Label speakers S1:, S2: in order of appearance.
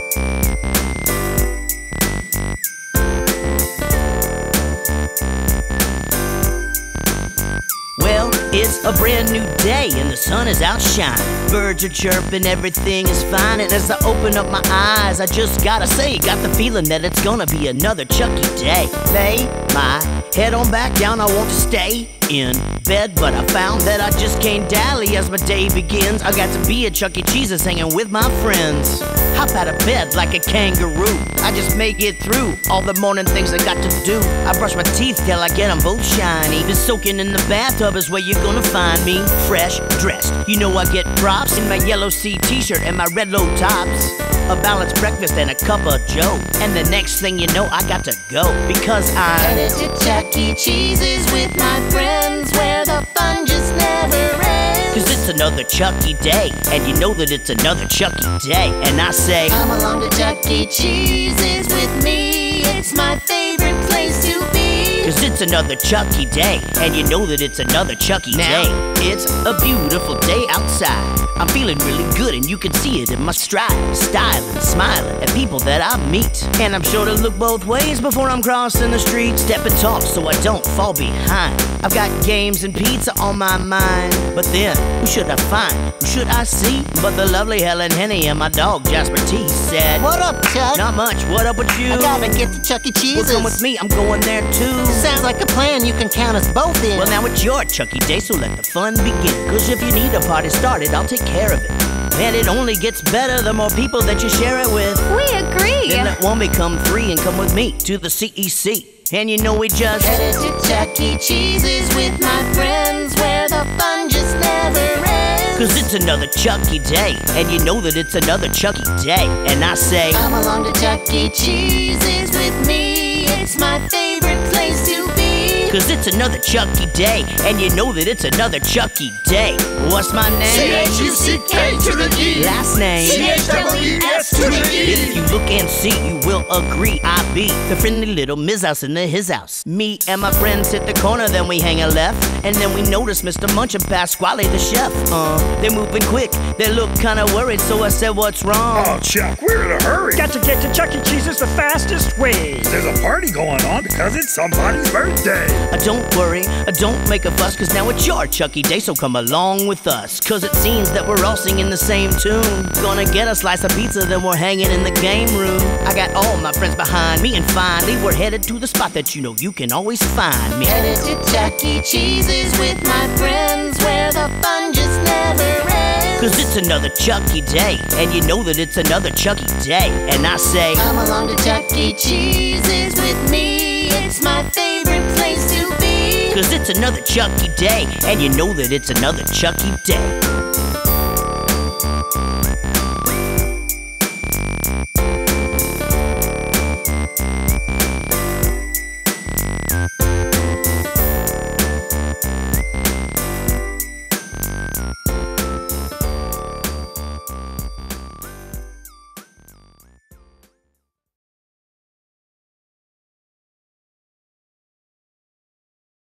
S1: Well, it's a brand new day and the sun is out shining. Birds are chirping, everything is fine. And as I open up my eyes, I just gotta say, got the feeling that it's gonna be another Chucky day. Lay my head on back down, I want to stay in bed, but I found that I just can't dally as my day begins. I got to be at Chuck E. Cheese's hanging with my friends. Hop out of bed like a kangaroo, I just make it through all the morning things I got to do. I brush my teeth till I get them both shiny. Just soaking in the bathtub is where you're gonna find me. Fresh dressed, you know I get props in my yellow C t-shirt and my red low tops. A balanced breakfast and a cup of joe. And the next thing you know, I got to go because I'm
S2: headed to Chuck E. Cheese's with my friends, where the fun just never ends.
S1: Cause it's another Chucky day, and you know that it's another Chucky day. And I say,
S2: come along to Chuck E. Cheese's with me, it's my favorite place to be.
S1: Cause it's another Chucky day, and you know that it's another Chucky day. It's a beautiful day outside, I'm feeling really good and you can see it in my stride. Styling, smiling at people that I meet. And I'm sure to look both ways before I'm crossing the street. Step and talk so I don't fall behind. I've got games and pizza on my mind. But then, who should I find? Who should I see? But the lovely Helen Henny and my dog Jasper T said,
S2: what up, Chuck?
S1: Not much, what up with you?
S2: I gotta get to Chuck E. Cheese's.
S1: Well, come with me, I'm going there too.
S2: Sounds like a plan, you can count us both in.
S1: Well, now it's your Chucky day, so let the fun begin. Cause if you need a party started, I'll take care of it. And it only gets better the more people that you share it with.
S3: We agree.
S1: Then let one become three and come with me to the CEC. And you know we just
S2: headed to Chuck E. Cheese's with my friends, where the fun just never ends.
S1: Cause it's another Chucky day, and you know that it's another Chucky day. And I say,
S2: come along to Chuck E. Cheese's with me, it's my favorite place to be.
S1: Cause it's another Chucky day, and you know that it's another Chucky day. What's my name?
S4: C-H-U-C-K to the E.
S1: Last name?
S4: C-H-E-E-S to the E.
S1: If you look and see, you will agree I be the friendly little Ms. House in the his house. Me and my friends hit the corner, then we hang a left. And then we notice Mr. Munch and Pasquale the chef. They're moving quick, they look kinda worried, so I said, what's wrong?
S4: Oh, Chuck, we're in a hurry.
S5: Got to get to Chuck E. Cheese's the fastest way.
S4: There's a party going on because it's somebody's birthday.
S1: Don't worry, don't make a fuss, cause now it's your Chucky day, so come along with us. Cause it seems that we're all singing the same tune. Gonna get a slice of pizza, then we're hanging in the game room. I got all my friends behind me, and finally we're headed to the spot that you know you can always find me.
S2: Headed to Chuck E. Cheese's with my friends, where the fun just never ends.
S1: Cause it's another Chucky day, and you know that it's another Chucky day. And I say,
S2: come along to Chuck E. Cheese's with me, it's my favorite place to be.
S1: Cause it's another Chucky day, and you know that it's another Chucky day.